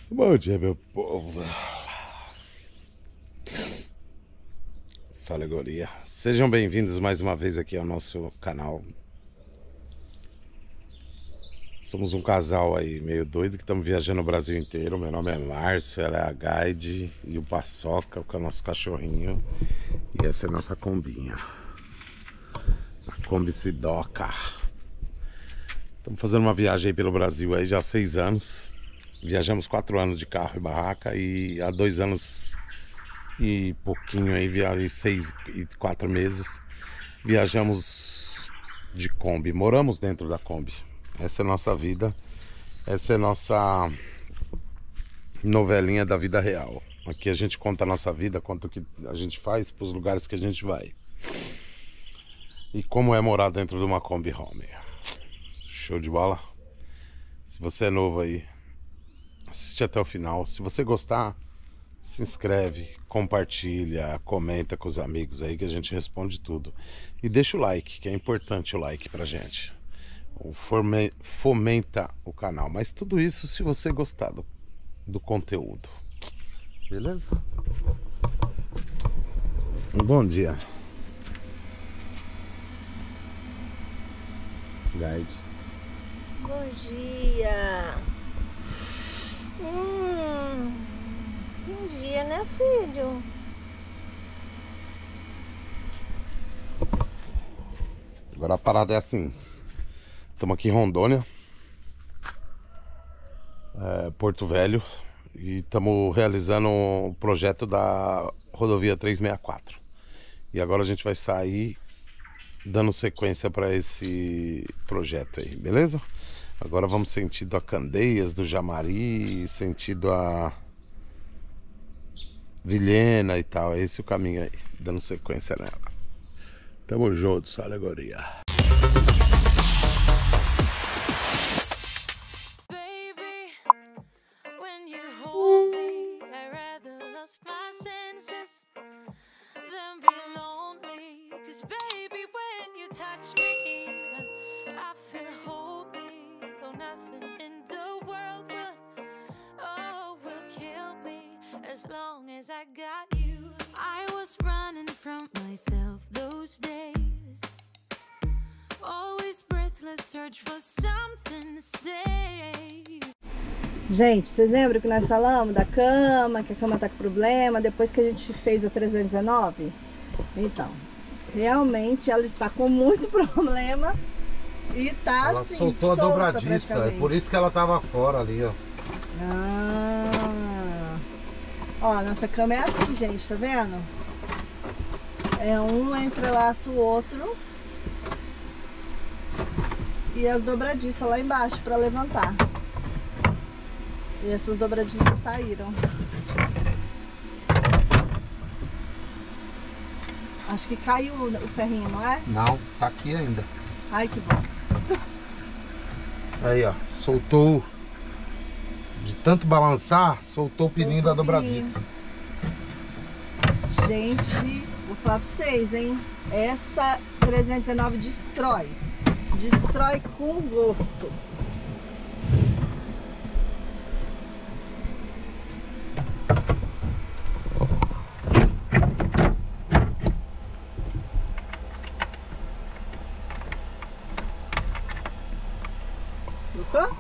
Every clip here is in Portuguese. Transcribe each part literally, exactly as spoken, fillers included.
Bom dia, meu povo. Essa alegoria. Sejam bem-vindos mais uma vez aqui ao nosso canal. Somos um casal aí meio doido que estamos viajando o Brasil inteiro. Meu nome é Márcio, ela é a guide e o Paçoca, que é o nosso cachorrinho. E essa é a nossa combinha. A Kombi Sidoca. Estamos fazendo uma viagem aí pelo Brasil aí já há seis anos. Viajamos quatro anos de carro e barraca e há dois anos e pouquinho aí, viajei seis e quatro meses, viajamos de Kombi, moramos dentro da Kombi. Essa é a nossa vida, essa é a nossa novelinha da vida real. Aqui a gente conta a nossa vida, conta o que a gente faz para os lugares que a gente vai. E como é morar dentro de uma Kombi Home. Show de bola? Se você é novo aí, assiste até o final. Se você gostar, se inscreve, compartilha, comenta com os amigos aí que a gente responde tudo. E deixa o like, que é importante o like pra gente. Fomenta o canal. Mas tudo isso se você gostar do, do conteúdo. Beleza? Um bom dia. Guide. Bom dia. Hum, bom dia, né, filho? Agora a parada é assim. Estamos aqui em Rondônia, é, Porto Velho, e estamos realizando o projeto da rodovia trezentos e sessenta e quatro. E agora a gente vai sair dando sequência para esse projeto aí, beleza? Agora vamos sentido a Candeias do Jamari, sentido a Vilhena e tal. É esse o caminho aí, dando sequência nela. Tamo junto, essa alegoria. As long as I got you, I was running from myself those days. Always breathless, search for something to say. Gente, vocês lembram que nós falamos da cama, que a cama tá com problema, depois que a gente fez a trezentos e dezenove? Então, realmente ela está com muito problema e tá ela assim, soltou a solta dobradiça, é por isso que ela tava fora ali, ó. Ah, ó, nossa cama é assim, gente, tá vendo? É um entrelaça o outro e as dobradiças lá embaixo para levantar. E essas dobradiças saíram. Acho que caiu o ferrinho, não é? Não, tá aqui ainda. Ai, que bom. Aí, ó, soltou. De tanto balançar, soltou o pininho da dobradiça. Gente, vou falar pra vocês, hein? Essa trezentos e dezenove destrói. Destrói com gosto. Ficou?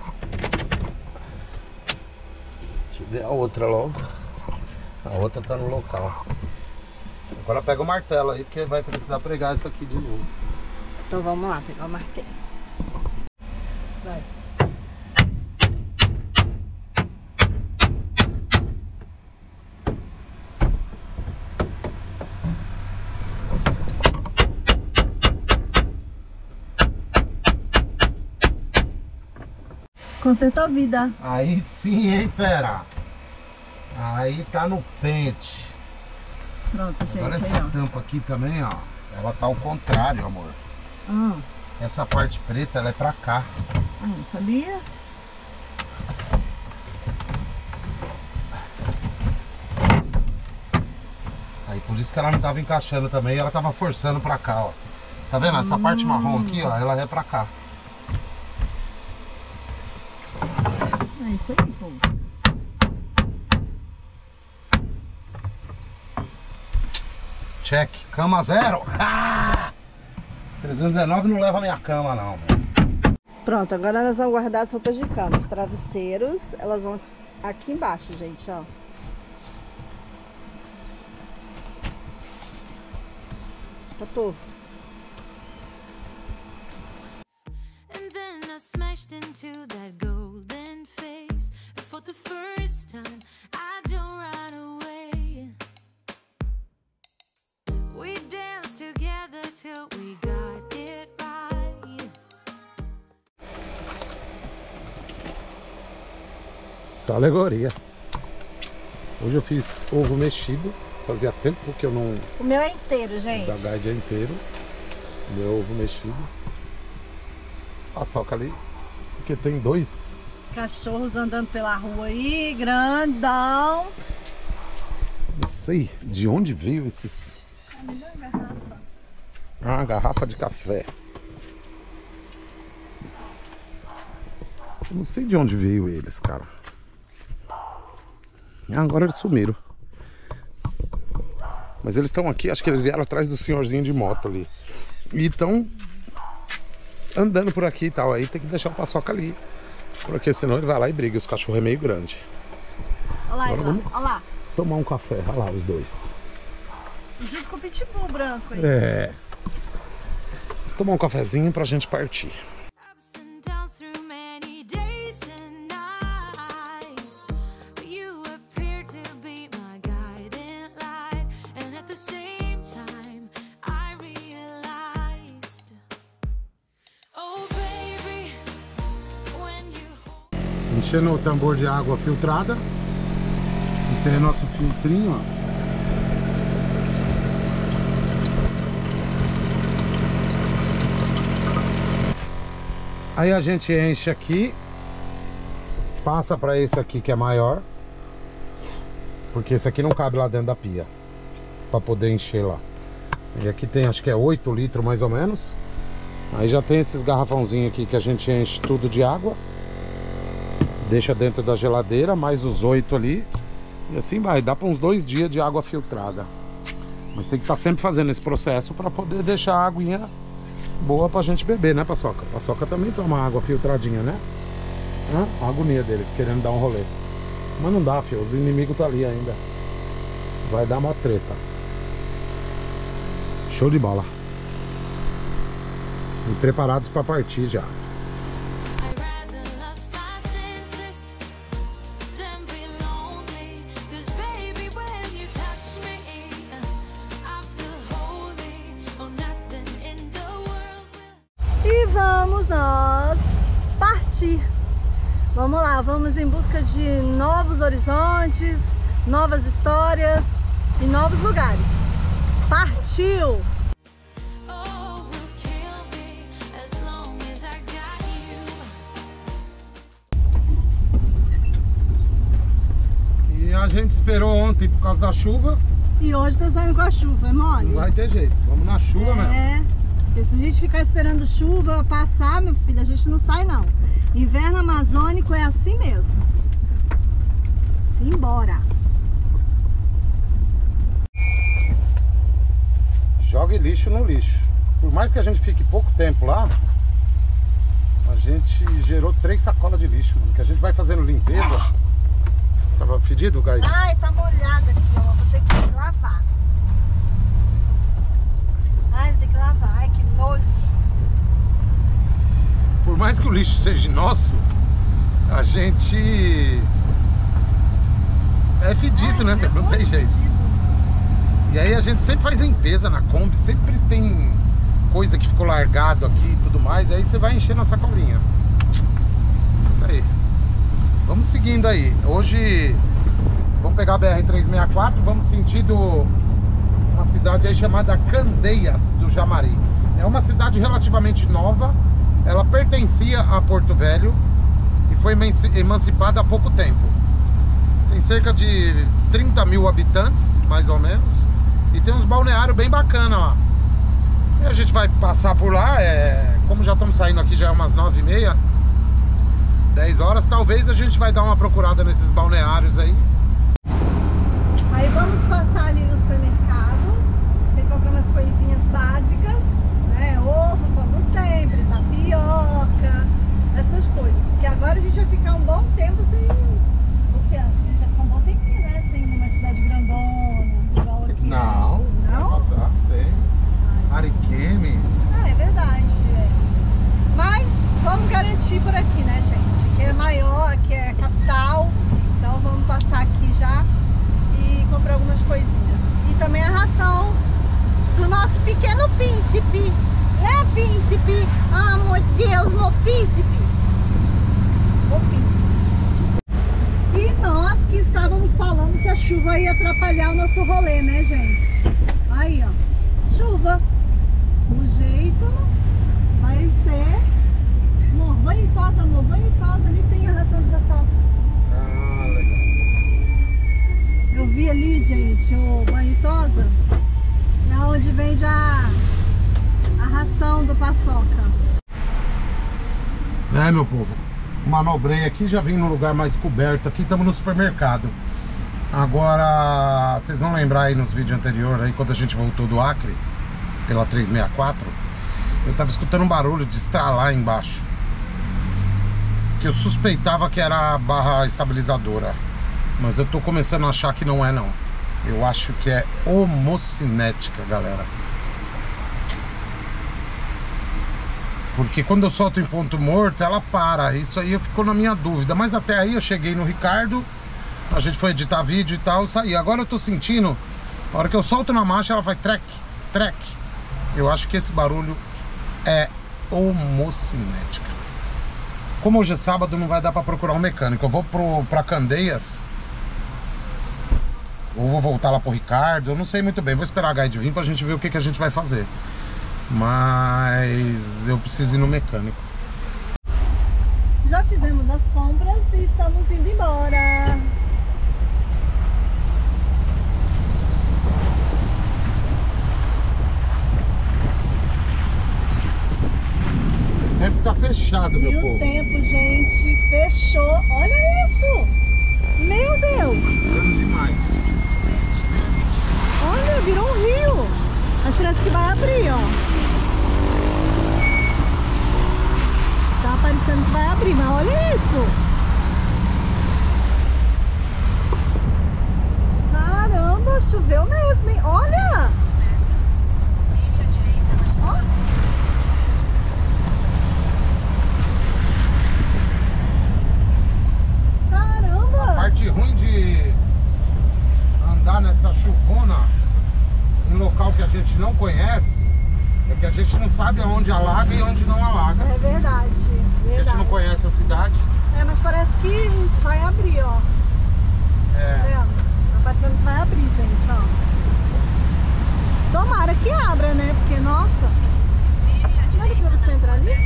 A outra logo. A outra tá no local. Agora pega o martelo aí, porque vai precisar pregar isso aqui de novo. Então vamos lá, pegar o martelo. Vai. Consertou a vida. Aí sim, hein, fera? Aí tá no pente. Pronto, gente. Agora essa aí, ó. tampa aqui também, ó. Ela tá ao contrário, amor. Ah, Essa parte preta, ela é pra cá. ah, não sabia? Aí por isso que ela não tava encaixando também. Ela tava forçando pra cá, ó. Tá vendo? Essa hum. parte marrom aqui, ó. Ela é pra cá. É isso aí, povo. check. Cama zero. Ah! trezentos e dezenove não leva minha cama, não. Pronto, agora nós vamos guardar as roupas de cama. Os travesseiros, elas vão aqui embaixo, gente, ó. Tá torto. And then I smashed into that golden face. For the first time, I don't run away. We danced together till we got it right. Só alegoria. Hoje eu fiz ovo mexido. Fazia tempo que eu não... O meu é inteiro, gente. Da guide é inteiro. Meu ovo mexido. Paçoca ali. Porque tem dois cachorros andando pela rua aí, grandão. Não sei de onde veio esses... garrafa. Ah, garrafa de café. Eu não sei de onde veio eles, cara. Agora eles sumiram. Mas eles estão aqui, acho que eles vieram atrás do senhorzinho de moto ali. E estão andando por aqui e tal. Aí tem que deixar o paçoca ali. Porque senão ele vai lá e briga. Os cachorros é meio grande. Olha lá, Agora vamos olha lá. tomar um café. Olha lá os dois. Junto com o pitbull branco aí. É. Tomar um cafezinho pra gente partir. Enchendo o tambor de água filtrada. Esse aí é nosso filtrinho, ó. Aí a gente enche aqui, passa para esse aqui que é maior, porque esse aqui não cabe lá dentro da pia, para poder encher lá. E aqui tem, acho que é oito litros mais ou menos. Aí já tem esses garrafãozinhos aqui que a gente enche tudo de água. Deixa dentro da geladeira, mais os oito ali. E assim vai, dá para uns dois dias de água filtrada. Mas tem que estar sempre fazendo esse processo para poder deixar a aguinha boa pra gente beber, né, Paçoca? Paçoca também toma água filtradinha, né? Hã? A agonia dele, querendo dar um rolê. Mas não dá, filho, os inimigos tá ali ainda. Vai dar uma treta. Show de bola. E preparados para partir já. E vamos nós partir. Vamos lá, vamos em busca de novos horizontes, novas histórias e novos lugares. Partiu! E a gente esperou ontem por causa da chuva. E hoje tá saindo com a chuva, é mole? Não vai ter jeito, vamos na chuva é. mesmo. É, porque se a gente ficar esperando chuva passar, meu filho, a gente não sai não. Inverno amazônico é assim mesmo. Simbora! Jogue lixo no lixo. Por mais que a gente fique pouco tempo lá, a gente gerou três sacolas de lixo, mano. Que a gente vai fazendo limpeza. Tava fedido, Gai? Ai, tá molhado aqui, ó. Vou ter que lavar. Ai, vou ter que lavar. Ai, que nojo. Por mais que o lixo seja nosso, a gente é fedido, Ai, né? é Não tem jeito. Fedido. E aí a gente sempre faz limpeza na Kombi, sempre tem coisa que ficou largado aqui e tudo mais, aí você vai encher na sacolinha. Isso aí. Vamos seguindo aí. Hoje vamos pegar a B R trezentos e sessenta e quatro, vamos sentido uma cidade aí chamada Candeias do Jamari. É uma cidade relativamente nova, ela pertencia a Porto Velho e foi emancipada há pouco tempo. Tem cerca de trinta mil habitantes, mais ou menos. E tem uns balneários bem bacana lá. E a gente vai passar por lá, é... como já estamos saindo aqui, já é umas nove e meia, dez horas, talvez a gente vai dar uma procurada nesses balneários aí. Aí vamos passar ali no supermercado. Tem comprar umas coisinhas básicas, né? Ovo, como sempre, tapioca, essas coisas. Porque agora a gente vai ficar um bom tempo sem... O que? Acho que a gente vai ficar um bom tempinho, né? Sem uma cidade grandona, igual aqui. Não. Não? Passar, tem. Ariquemes. Ah, é verdade. É. Mas vamos garantir por aqui, né, gente? Que é maior, que é capital. Então vamos passar aqui já e comprar algumas coisinhas. E também a ração do nosso pequeno príncipe. Né, príncipe? Ah, meu Deus, meu príncipe. O príncipe. E nós que estávamos falando se a chuva ia atrapalhar o nosso rolê, né, gente? Aí, ó. Chuva. O jeito vai ser amor, banho e tosa, amor, banho e tosa, ali tem a ração do paçoca. Ah, legal. Eu vi ali, gente, o banho e tosa, é onde vende a, a ração do paçoca. É, meu povo, manobrei aqui, já vim no lugar mais coberto, aqui estamos no supermercado. Agora, vocês vão lembrar aí nos vídeos anteriores, aí quando a gente voltou do Acre, pela trezentos e sessenta e quatro, eu tava escutando um barulho de estralar embaixo, que eu suspeitava que era a barra estabilizadora, mas eu tô começando a achar que não é não. Eu acho que é homocinética, galera. Porque quando eu solto em ponto morto, ela para. Isso aí ficou na minha dúvida, mas até aí eu cheguei no Ricardo, a gente foi editar vídeo e tal, saí. Agora eu tô sentindo, a hora que eu solto na marcha, ela vai trek, trek. Eu acho que esse barulho é homocinética. Como hoje é sábado, não vai dar pra procurar um mecânico. Eu vou pro, pra Candeias, ou vou voltar lá pro Ricardo, eu não sei muito bem. Vou esperar a Guide vir pra gente ver o que, que a gente vai fazer. Mas eu preciso ir no mecânico. Já fizemos as compras e estamos indo embora. O tempo tá fechado, meu E povo. o tempo, gente, fechou. Olha isso! Meu Deus! Ficando demais. Olha, virou um rio. Mas parece que vai abrir, ó. Tá parecendo que vai abrir, mas olha isso! Caramba, choveu mesmo, hein? Olha! Ó! A parte ruim de andar nessa chuvona em local que a gente não conhece é que a gente não sabe aonde alaga e onde não alaga. É verdade, verdade. A gente não conhece a cidade. É, mas parece que vai abrir, ó. É. Tá vendo? Tá parecendo que vai abrir, gente, ó. Tomara que abra, né? Porque, nossa... Não era pra você entrar ali?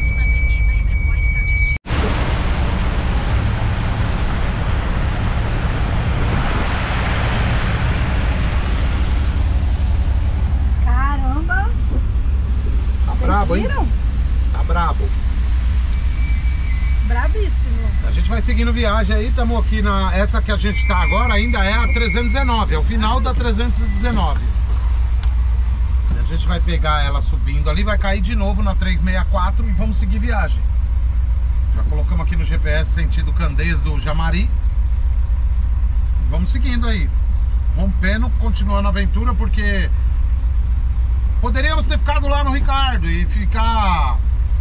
Caramba! Tá brabo, hein? Viram? Tá brabo. Bravíssimo. A gente vai seguindo viagem aí, estamos aqui na... Essa que a gente tá agora ainda é a trezentos e dezenove, é o final da trezentos e dezenove. A gente vai pegar ela subindo ali, vai cair de novo na trezentos e sessenta e quatro e vamos seguir viagem. Já colocamos aqui no G P S sentido Candeias do Jamari. Vamos seguindo aí, rompendo, continuando a aventura, porque poderíamos ter ficado lá no Ricardo e ficar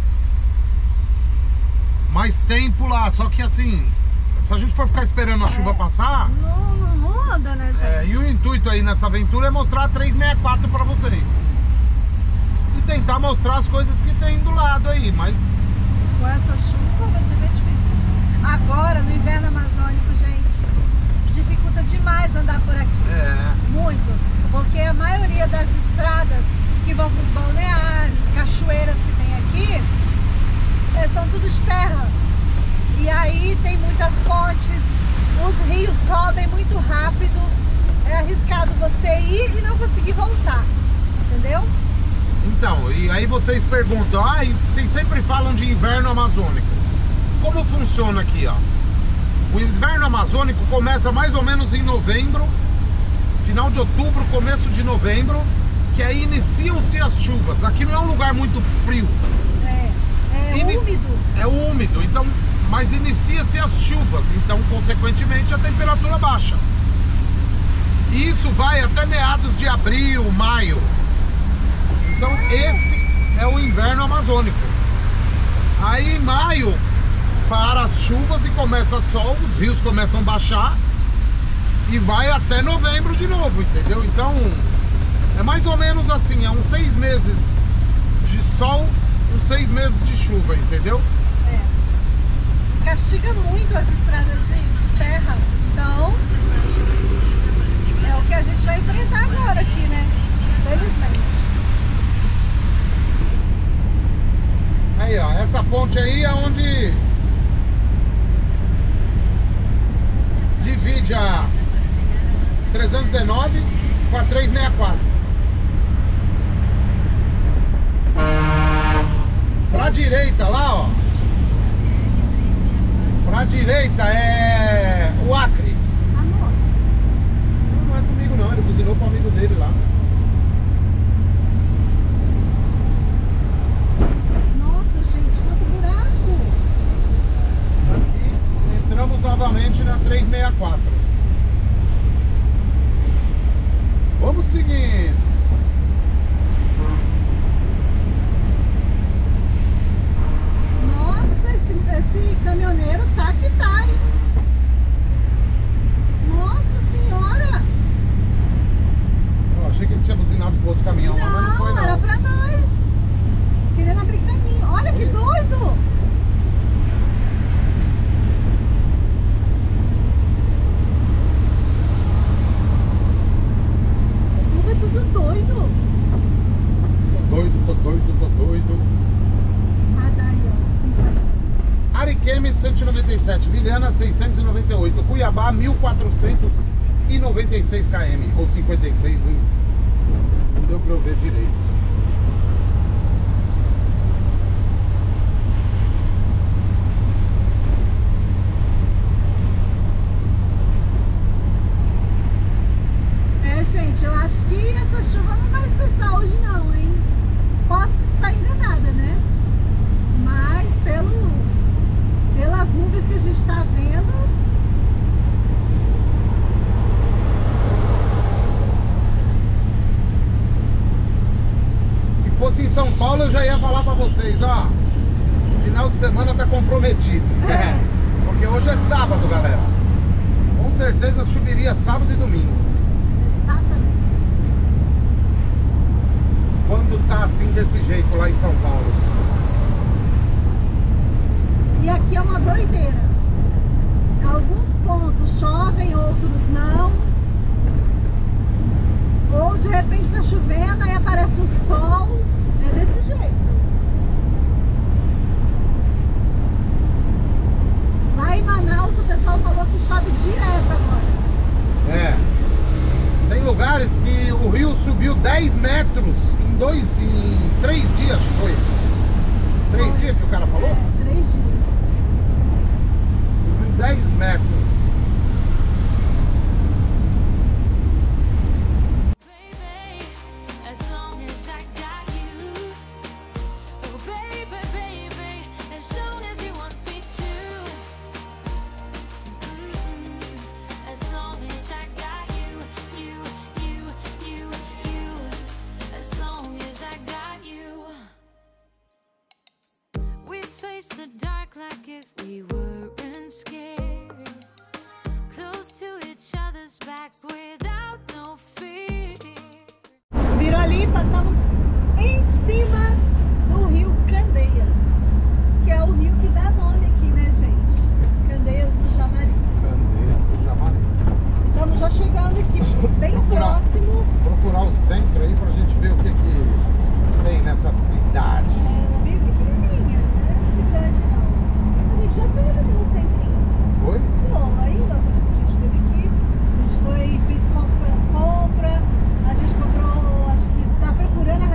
mais tempo lá, só que assim, se a gente for ficar esperando a chuva É. passar, Não, não, não anda, né, gente? é, e o intuito aí nessa aventura é mostrar a trezentos e sessenta e quatro pra vocês e tentar mostrar as coisas que tem do lado aí, mas Com essa chuva vai ser bem difícil. Agora, no inverno amazônico, gente, dificulta demais andar por aqui. é, Muito. Porque a maioria das estradas que vão para os balneários, cachoeiras que tem aqui, é, são tudo de terra. E aí tem muitas pontes, os rios sobem muito rápido. É arriscado você ir e não conseguir voltar. Entendeu? então, e aí vocês perguntam, ah, vocês sempre falam de inverno amazônico. Como funciona aqui, ó? O inverno amazônico começa mais ou menos em novembro, final de outubro, começo de novembro, que aí iniciam-se as chuvas. Aqui não é um lugar muito frio. É, é Ini- úmido. É úmido, então, mas inicia-se as chuvas, então, consequentemente, a temperatura baixa. E isso vai até meados de abril, maio. Então, esse é o inverno amazônico. Aí, em maio, para as chuvas e começa sol, os rios começam a baixar e vai até novembro de novo, entendeu? Então, é mais ou menos assim, é uns seis meses de sol, uns seis meses de chuva, entendeu? É. Castiga muito as estradas de, de terra. Então, é o que a gente vai enfrentar agora aqui, né? Felizmente. Aí, ó, essa ponte aí é onde divide a trezentos e dezenove com a trezentos e sessenta e quatro. Pra direita lá, ó. Pra direita é o Acre. Amor, Não, não é comigo não, ele buzinou pro amigo dele lá. nossa, gente, quanto buraco. Aqui entramos novamente na trezentos e sessenta e quatro. Vamos seguindo. Nossa, esse, esse caminhoneiro tá que tá, hein? Nossa senhora! Eu achei que ele tinha buzinado pro outro caminhão lá, mas não foi Não, não. era pra nós. Querendo abrir caminho. Olha que doido! Tudo é tudo doido. Tô doido, tô doido, tô doido. Ah, daí, ó, cinquenta. Ariquemes cento e noventa e sete, Vilhena seiscentos e noventa e oito, Cuiabá mil quatrocentos e noventa e seis quilômetros, ou cinquenta e seis, não, não deu pra eu ver direito. É, gente, eu acho que essa chuva não vai cessar hoje não, hein? Posso estar enganada, né? Mas pelo, pelas nuvens que a gente está vendo, Se fosse em São Paulo eu já ia falar pra vocês, ó, final de semana tá comprometido. É. Porque hoje é sábado, galera. Com certeza choveria sábado e domingo. exatamente. Quando tá assim desse jeito lá em São Paulo. E aqui é uma doideira. Alguns pontos chovem, outros não. Ou de repente tá chovendo, aí aparece um sol. É desse jeito. Lá em Manaus o pessoal falou que chove direto agora. É. Tem lugares que o rio subiu dez metros em dois, em três dias, acho que foi. Três Foi. dias que o cara falou? É, três dias. Subiu dez metros. Baby, as long as I got you. Oh, baby, baby, as long as you want me to. Mm-mm. As long as I got you, you, you, you, you. As long as I got you. We face the dark like if we weren't scared. Close to each other's backs without no fear. Viram ali, passamos em cima do rio Candeias, que é o rio que dá nome aqui, né, gente? Candeias do Jamari. Candeias do Jamari. Estamos já chegando aqui, bem Procurar. próximo. Procurar o centro aí pra gente ver o que que tem nessa cidade. É bem pequenininha, não é muito grande não. A gente já teve aqui no centrinho. Foi? Foi, da outra vez que a gente esteve aqui, a gente foi, fez compra, compra, a gente comprou, acho que tá procurando a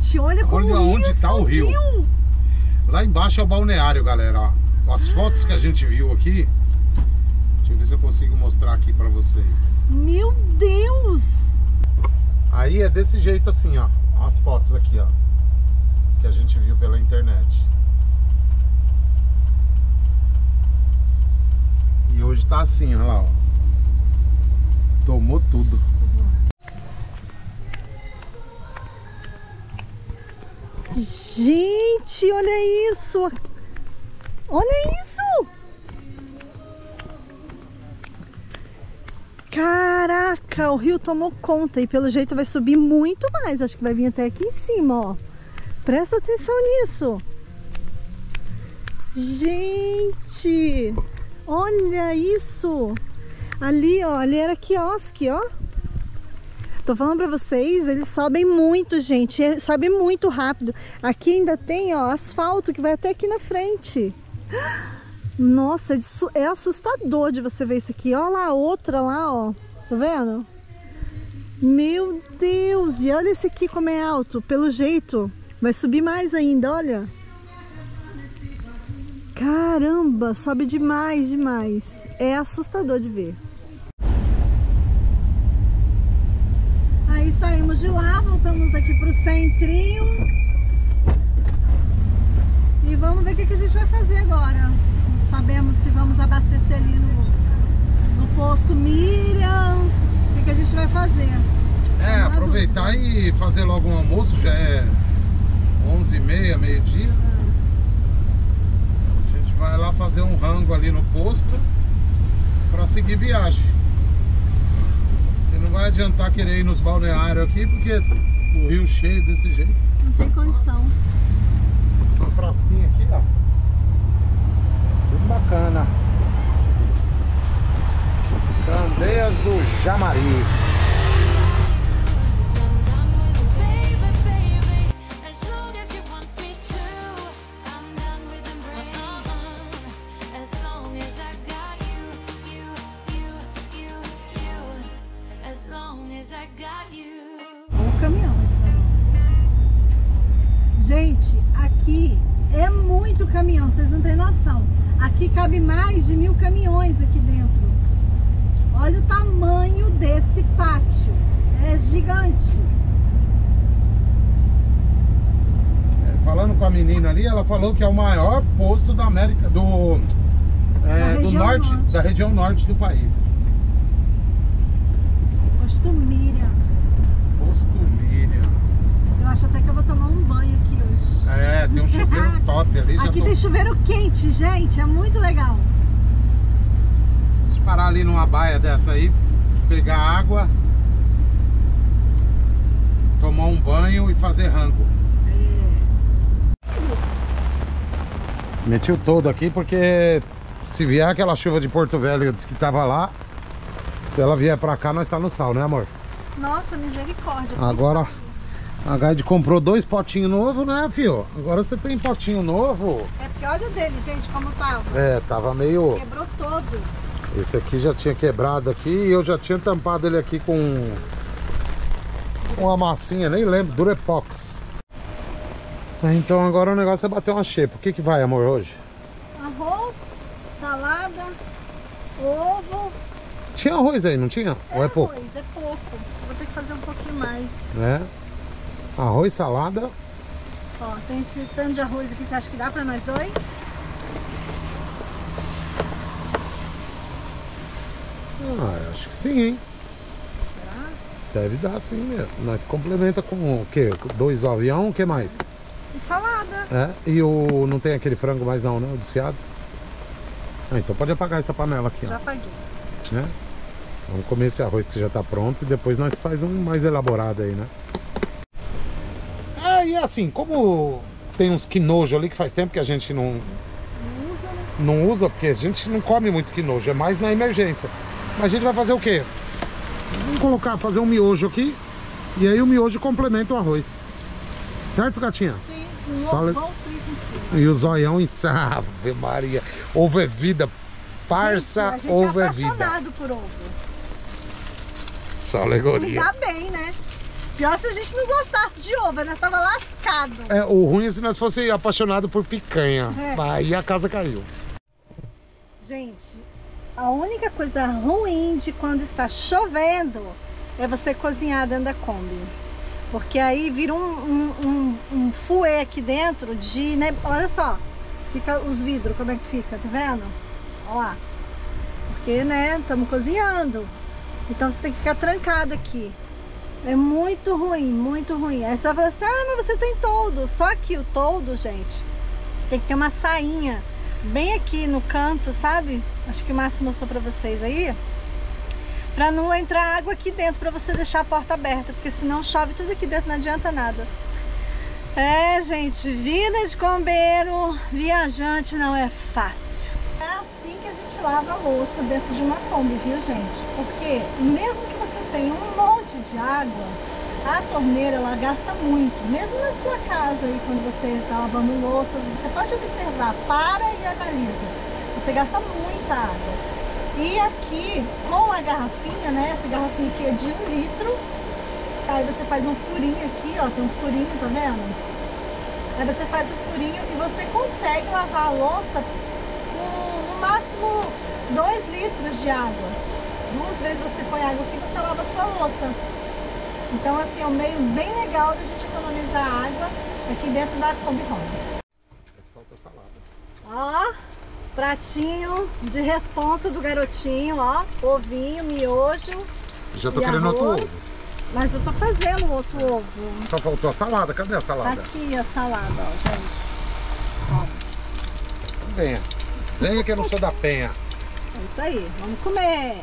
Gente, olha como Olha o onde rio tá o rio. subiu. Lá embaixo é o balneário, galera, ó. As fotos que a gente viu aqui, deixa eu ver se eu consigo mostrar aqui pra vocês. Meu Deus! Aí é desse jeito assim, ó. As fotos aqui, ó, que a gente viu pela internet. E hoje tá assim, olha lá, ó. Tomou tudo. Gente, olha isso! Olha isso! Caraca, o rio tomou conta e pelo jeito vai subir muito mais. Acho que vai vir até aqui em cima, ó. Presta atenção nisso. Gente, olha isso. Ali, ó, ali era quiosque, ó. Tô falando pra vocês, eles sobem muito, gente. Sobe muito rápido. Aqui ainda tem, ó, asfalto que vai até aqui na frente. Nossa, é assustador de você ver isso aqui. Olha lá a outra lá, ó. Tá vendo? Meu Deus! E olha esse aqui como é alto. Pelo jeito, vai subir mais ainda, olha. Caramba, sobe demais, demais. É assustador de ver. Aí saímos de lá, voltamos aqui pro centrinho. E vamos ver o que, que a gente vai fazer agora. Não sabemos se vamos abastecer ali no, no posto Miriam. O que, que a gente vai fazer? É, aproveitar e fazer logo um almoço, já é onze e meia, meio-dia. A gente vai lá fazer um rango ali no posto para seguir viagem. E não vai adiantar querer ir nos balneários aqui, porque o rio cheio desse jeito. Não tem condição. Uma pracinha aqui, ó. Tudo bacana. Candeias do Jamari. O caminhão. Gente, aqui é muito caminhão, vocês não têm noção. Aqui cabe mais de mil caminhões aqui dentro. Olha o tamanho desse pátio. É gigante. É, falando com a menina ali, ela falou que é o maior posto da América, do, é, do norte, norte, da região norte do país. Posto Miriam. Posto Miriam. Eu acho até que eu vou tomar um banho aqui hoje. É, tem um chuveiro top ali. Aqui já tô... tem chuveiro quente, gente. É muito legal. Deixa eu parar ali numa baia dessa aí, pegar água, tomar um banho e fazer rango. É. Meti o todo aqui porque se vier aquela chuva de Porto Velho que tava lá, se ela vier pra cá, nós tá no sal, né, amor? Nossa, misericórdia. Agora a Gaide comprou dois potinhos novos, né, fio? Agora você tem potinho novo. É porque olha o dele, gente, como tava. É, tava meio... Quebrou todo. Esse aqui já tinha quebrado aqui e eu já tinha tampado ele aqui com uma massinha, nem lembro, Durepox. Então agora o negócio é bater uma xepa. O que que vai, amor, hoje? Arroz, salada, ovo. Tinha arroz aí, não tinha? É ou é pouco? Arroz, é pouco. Vou ter que fazer um pouquinho mais. É. Arroz, salada. Ó, tem esse tanto de arroz aqui, você acha que dá pra nós dois? Ah, acho que sim, hein? Será? Deve dar sim mesmo. Nós complementa com o quê? Dois avião, o que mais? E salada. É, e o... não tem aquele frango mais não, né? O desfiado. Ah, então pode apagar essa panela aqui, ó. Já apaguei. Né? Vamos comer esse arroz que já tá pronto e depois nós faz um mais elaborado aí, né? Ah, e assim, como tem uns quinojo ali que faz tempo que a gente não... Não usa, né? Não usa, porque a gente não come muito quinojo, é mais na emergência. Mas a gente vai fazer o quê? Vamos colocar, fazer um miojo aqui e aí o miojo complementa o arroz. Certo, gatinha? Sim, um Só le... ovão frito em cima. E o zoião em... Ave Maria, ovo é vida. Parça, gente, ovo é é vida. apaixonado por ovo. Só alegoria. Me dá bem, né? Pior se a gente não gostasse de ovo, nós tava lascado. É, o ruim é se nós fosse apaixonado por picanha. É. Aí a casa caiu. Gente, a única coisa ruim de quando está chovendo é você cozinhar dentro da Kombi. Porque aí vira um, um, um, um fuê aqui dentro de... Né? Olha só, fica os vidros, como é que fica, tá vendo? Olha lá. Porque, né, estamos cozinhando. Então você tem que ficar trancado aqui. É muito ruim, muito ruim. Aí você vai falar assim, ah, mas você tem toldo. Só que o toldo, gente, tem que ter uma sainha bem aqui no canto, sabe? Acho que o Márcio mostrou pra vocês aí. Pra não entrar água aqui dentro, pra você deixar a porta aberta. Porque senão chove tudo aqui dentro, não adianta nada. É, gente, vida de combeiro, viajante não é fácil. É assim que a gente lava a louça dentro de uma Kombi, viu, gente? Porque mesmo que você tenha um monte de água, a torneira ela gasta muito. Mesmo na sua casa aí, quando você está lavando louças, você pode observar, para e analisa. Você gasta muita água. E aqui, com a garrafinha, né? Essa garrafinha aqui é de um litro. Aí você faz um furinho aqui, ó, tem um furinho, tá vendo? Aí você faz o furinho e você consegue lavar a louça com, no máximo, dois litros de água. Duas vezes você põe água aqui e você lava a sua louça. Então, assim, é um meio bem legal da gente economizar água aqui dentro da Kombi Home. Falta salada. Ó, pratinho de responsa do garotinho, ó. Ovinho, miojo. Já tô e querendo arroz. outro ovo. Mas eu tô fazendo outro ovo. Só faltou a salada. Cadê a Tá salada? aqui a salada, ó, gente. Ó, Venha. Venha que eu não sou da penha. é isso aí. Vamos comer.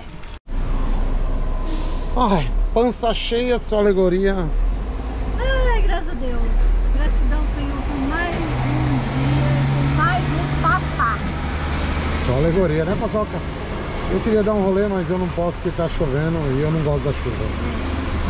Ai, pança cheia, só alegoria. Ai, graças a Deus. Gratidão, Senhor, por mais um dia, por mais um papá. Só alegoria, né, Paçoca? Eu queria dar um rolê, mas eu não posso porque tá chovendo e eu não gosto da chuva.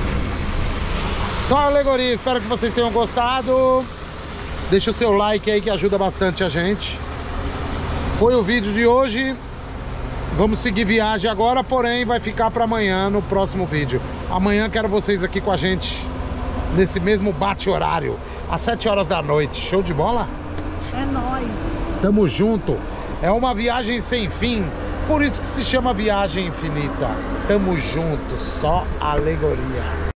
Só alegoria, espero que vocês tenham gostado. Deixa o seu like aí que ajuda bastante a gente. Foi o vídeo de hoje. Vamos seguir viagem agora, porém vai ficar para amanhã no próximo vídeo. Amanhã quero vocês aqui com a gente nesse mesmo bate-horário, às sete horas da noite. Show de bola? É nóis. Tamo junto. É uma viagem sem fim, por isso que se chama Viagem Infinita. Tamo junto, só alegoria.